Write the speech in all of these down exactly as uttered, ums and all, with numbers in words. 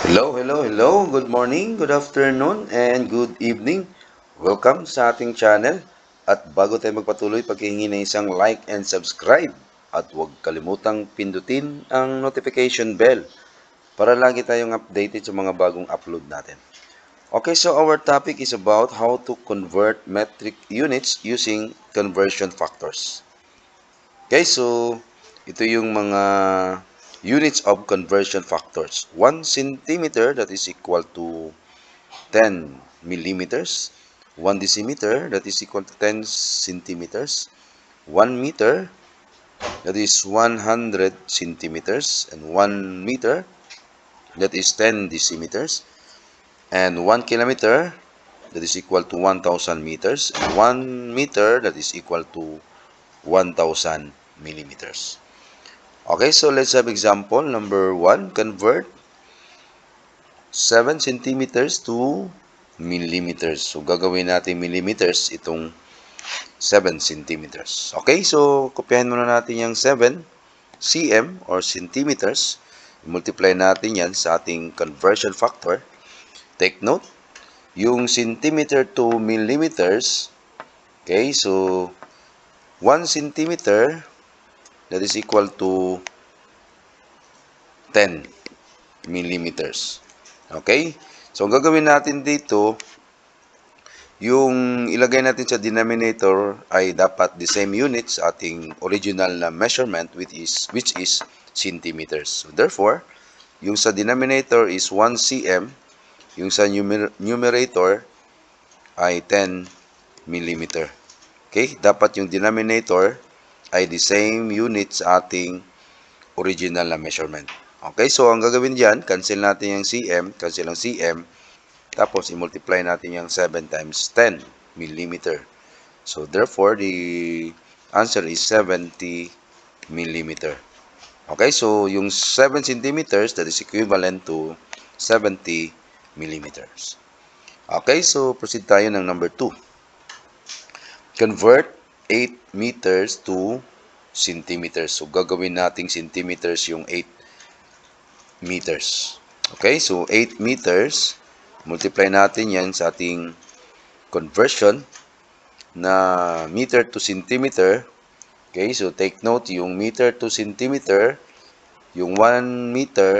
Hello, hello, hello. Good morning, good afternoon, and good evening. Welcome sa ating channel. At bago tayo magpatuloy, paghihingi ng isang like and subscribe. At huwag kalimutang pindutin ang notification bell para lagi tayong updated sa mga bagong upload natin. Okay, so our topic is about how to convert metric units using conversion factors. Okay, so ito yung mga units of conversion factors. one centimeter, that is equal to ten millimeters. one decimeter, that is equal to ten centimeters. one meter, that is one hundred centimeters. And one meter, that is ten decimeters. And one kilometer, that is equal to one thousand meters. And one meter, that is equal to one thousand millimeters. Okay, so let's have example number one. Convert seven centimeters to millimeters. So, gagawin natin millimeters itong seven centimeters. Okay, so kopyahin muna natin yung seven cm or centimeters. Multiply natin yan sa ating conversion factor. Take note, yung centimeter to millimeters. Okay, so one centimeter, that is equal to ten millimeters. Okay? So, ang gagawin natin dito, yung ilagay natin sa denominator ay dapat the same units sa ating original na measurement, which is, which is centimeters. So, therefore, yung sa denominator is one cm, yung sa numer numerator ay ten millimeter. Okay? Dapat yung denominator ay the same units sa ating original na measurement. Okay, so ang gagawin dyan, cancel natin yung cm, cancel ang cm, tapos i-multiply natin yung seven times ten millimeter. So, therefore, the answer is seventy millimeter. Okay, so yung seven centimeters, that is equivalent to seventy millimeters. Okay, so proceed tayo ng number two. Convert eight meters to centimeters. So, gagawin nating centimeters yung eight meters. Okay, so eight meters, multiply natin yan sa ating conversion na meter to centimeter. Okay, so take note, yung meter to centimeter, yung one meter,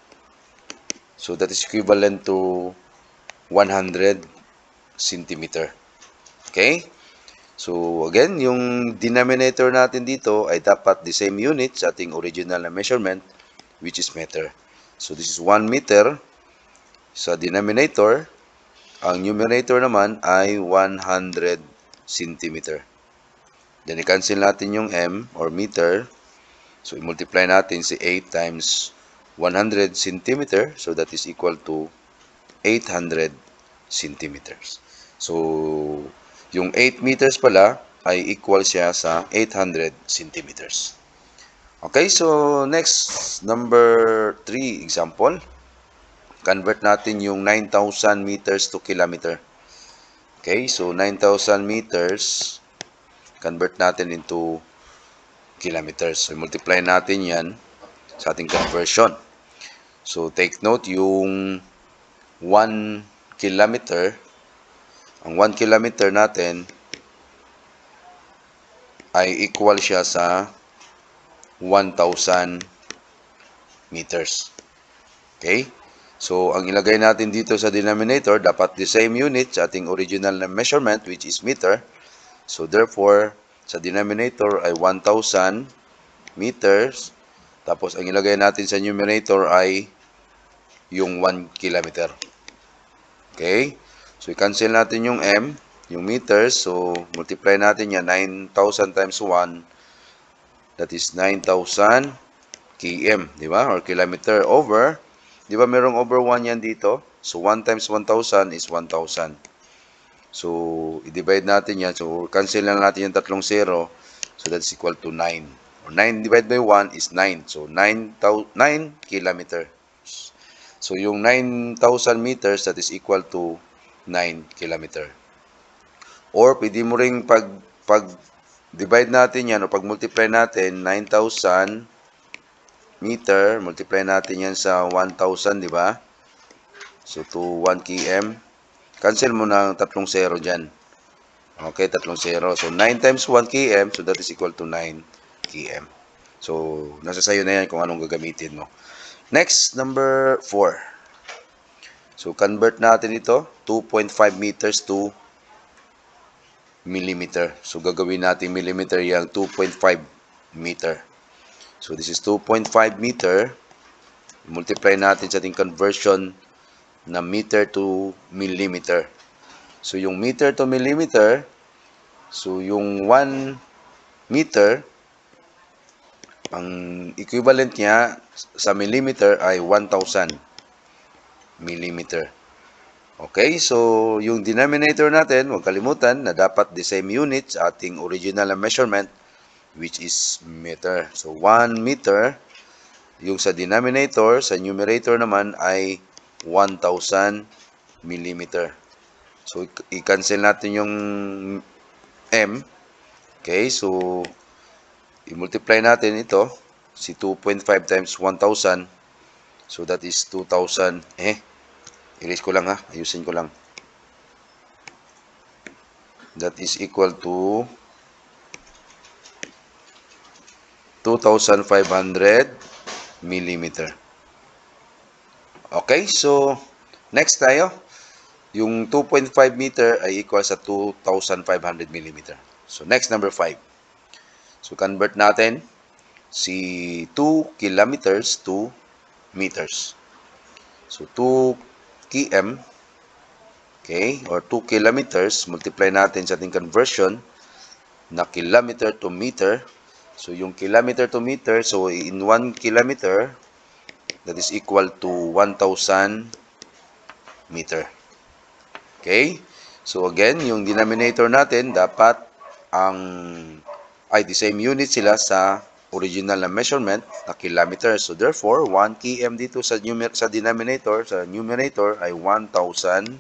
so that is equivalent to one hundred centimeter. Okay, so again, yung denominator natin dito ay dapat the same unit sa ating original na measurement, which is meter. So, this is one meter sa denominator. Ang numerator naman ay one hundred centimeter. Then, i-cancel natin yung m or meter. So, i-multiply natin si eight times one hundred centimeter. So, that is equal to eight hundred centimeters. So, yung eight meters pala ay equal siya sa eight hundred centimeters. Okay, so next, number three example. Convert natin yung nine thousand meters to kilometer. Okay, so nine thousand meters, convert natin into kilometers. So, multiply natin yan sa ating conversion. So, take note, yung one kilometer, ang one kilometer natin ay equal siya sa one thousand meters. Okay? So, ang ilagay natin dito sa denominator, dapat the same unit sa ating original na measurement, which is meter. So, therefore, sa denominator ay one thousand meters. Tapos, ang ilagay natin sa numerator ay yung one kilometer. Okay? So, i-cancel natin yung m, yung meters. So, multiply natin yan, nine thousand times one. That is nine thousand km, di ba? Or kilometer over, di ba merong over one yan dito? So, one times one thousand is one thousand. So, i-divide natin yan. So, cancel na natin yung tatlong zero. So, that's equal to nine. Or nine divided by one is nine. So, nine kilometers. So, yung nine thousand meters, that is equal to nine kilometers. Or, pwede mo ring pag, pag divide natin yan o pag multiply natin, nine thousand meter, multiply natin yan sa one thousand, di ba? So, to one kilometers. Cancel mo na ang tatlong zero dyan. Okay, tatlong zero. So, nine times one kilometers, so that is equal to nine kilometers. So, nasa sayo na yan kung anong gagamitin mo. Next, number four. So, convert natin ito, two point five meters to millimeter. So, gagawin natin millimeter yung two point five meter. So, this is two point five meter. Multiply natin sa ating conversion na meter to millimeter. So, yung meter to millimeter, so, yung one meter, ang equivalent niya sa millimeter ay one thousand millimeter. Okay, so, yung denominator natin, huwag kalimutan na dapat the same unit sa ating original na measurement, which is meter. So, one meter, yung sa denominator, sa numerator naman ay one thousand millimeter. So, i-cancel natin yung M. Okay, so, i-multiply natin ito, si two point five times one thousand. So, that is two thousand. Eh, erase ko lang ha, ayusin ko lang. That is equal to two thousand five hundred millimeter. Okay, so, next tayo. Yung two point five meter ay equal sa two thousand five hundred millimeter. So, next, number five. So, convert natin si two kilometers to meters. So, two kilometers, okay, or two kilometers, multiply natin sa ating conversion na kilometer to meter. So, yung kilometer to meter, so, in one kilometer, that is equal to one thousand meter. Okay? So, again, yung denominator natin, dapat ang, ay, the same unit sila sa original na measurement na kilometer. So, therefore, one kilometers dito sa, numer sa denominator, sa numerator ay one thousand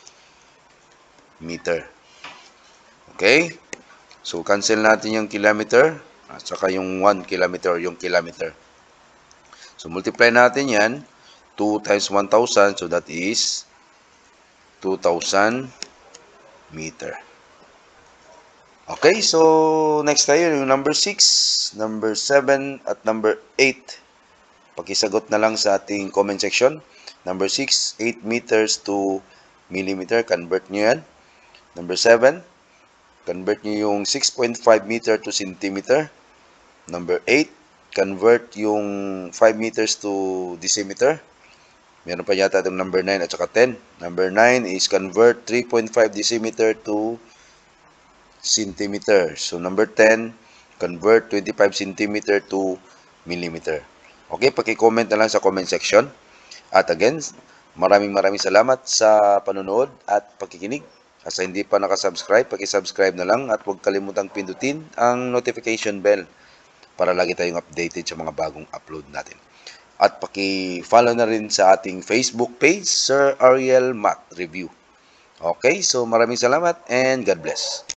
meter. Okay? So, cancel natin yung kilometer at saka yung one kilometer, yung kilometer. So, multiply natin yan. two times one thousand, so that is two thousand meter. Okay, so next tayo yung number six, number seven, at number eight. Pakisagot na lang sa ating comment section. Number six, eight meters to millimeter. Convert nyo yan. Number seven, convert nyo yung six point five meter to centimeter. Number eight, convert yung five meters to decimeter. Meron pa yata itong number nine at saka ten. Number nine is convert three point five decimeter to centimeter. So, number ten, convert twenty-five centimeter to millimeter. Okay, paki-comment na lang sa comment section. At again, maraming maraming salamat sa panonood at pakikinig. Sa hindi pa nakasubscribe, paki-subscribe na lang at huwag kalimutang pindutin ang notification bell para lagi tayong updated sa mga bagong upload natin. At paki-follow na rin sa ating Facebook page, Sir Ariel Math Review. Okay, so maraming salamat and God bless.